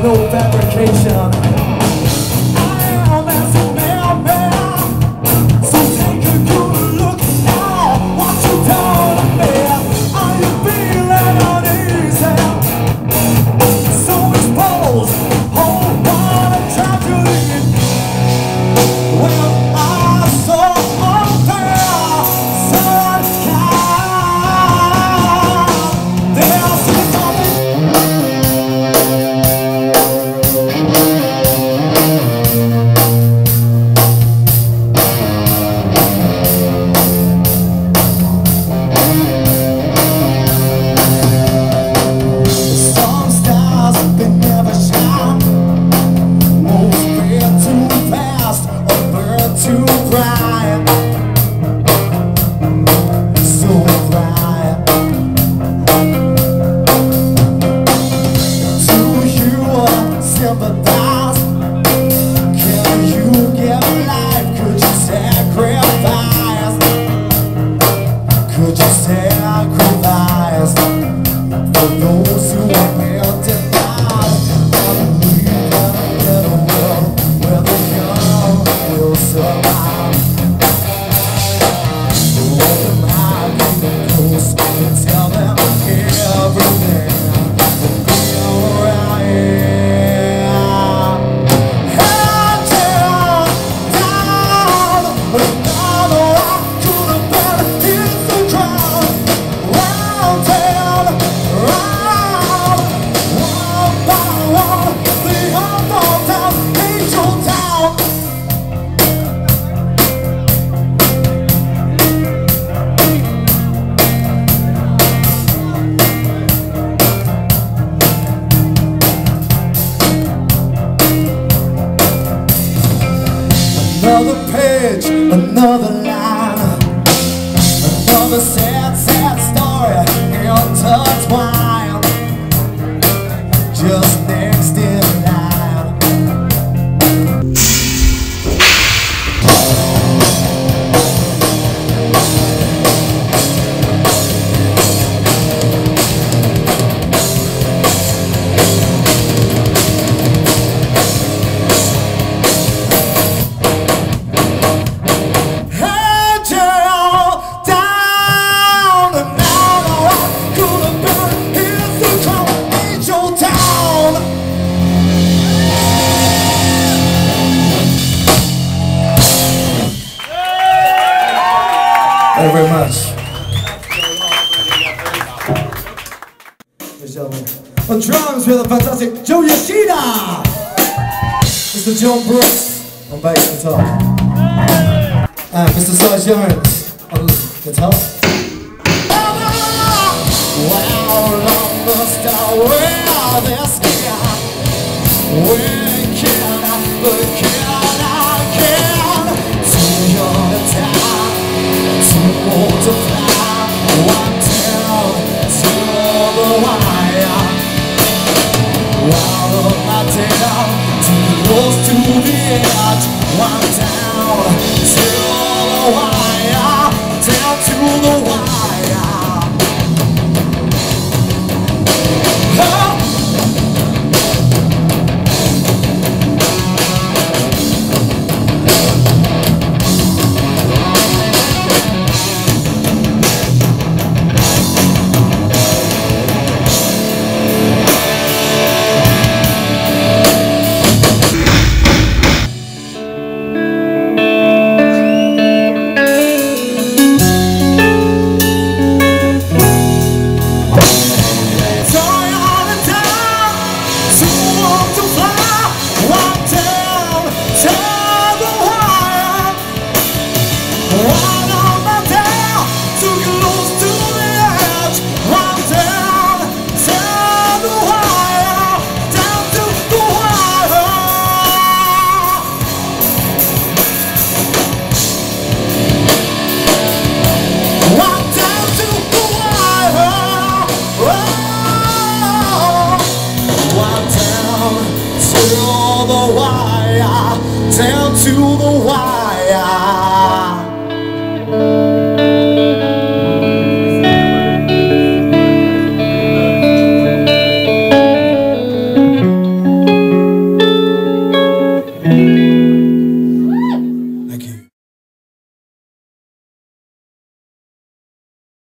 no fabrication. Another page, another line, another sad, sad story intertwined, just next in line. Thank you very much. Ladies and gentlemen, on drums we have the fantastic Joe Yoshida, Mr. John Brooks on bass guitar, and Mr. Cy Jones on guitar. Wow, long must I wear this gear? When can I to your town? To fly one down to the wire, while on my tail too close to the edge. One down to the wire, down to the wire. Oh. Down to the wire.